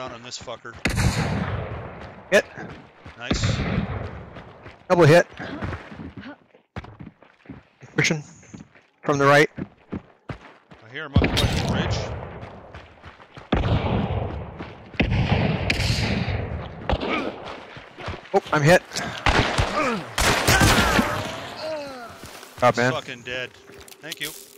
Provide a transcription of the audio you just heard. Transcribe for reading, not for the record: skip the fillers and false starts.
down on this fucker. Hit. Nice. Double hit. Pushing from the right. I hear him up the bridge. Oh, I'm hit. Oh, man. He's fucking dead. Thank you.